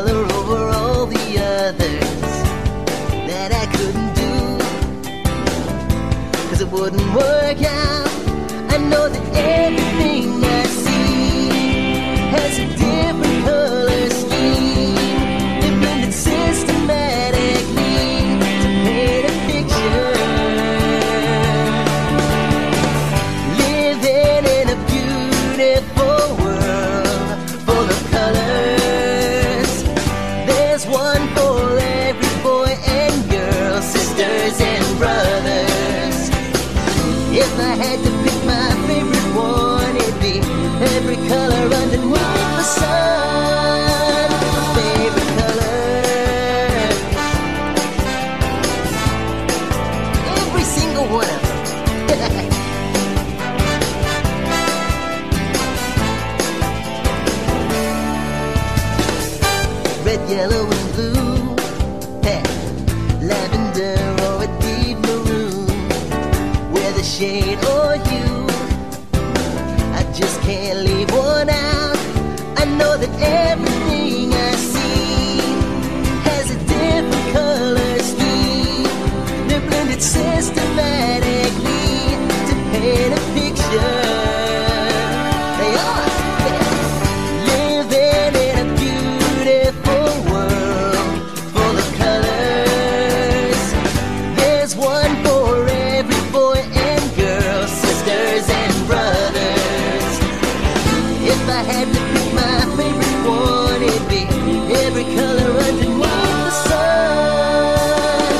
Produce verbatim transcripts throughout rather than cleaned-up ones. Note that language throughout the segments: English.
color over all the others that I couldn't do, 'cause it wouldn't work out. I know that everything I see has a different color scheme. They blended systematically to paint a picture. Living in a beautiful world full of colors. There's one for every boy and girl, sisters and brothers. If I had to pick my favorite one, it'd be every color underneath the sun. My favorite color, every single one of them. Red, yellow, and blue, hey, lavender or a deep maroon, whether shade or hue, I just can't leave one out. I know that everything I see has a different color scheme. They're blended systematically to paint a picture. They are living in a beautiful world full of colors. There's one for every boy and girl, sisters and brothers. If I had to pick my favorite one, it'd be every color underneath the sun.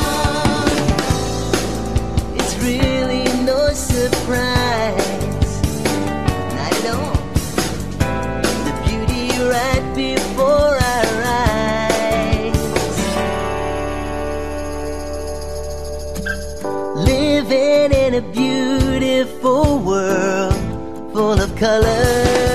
It's really no surprise, not at all. The beauty right before our eyes. Living in a beautiful world full of colors.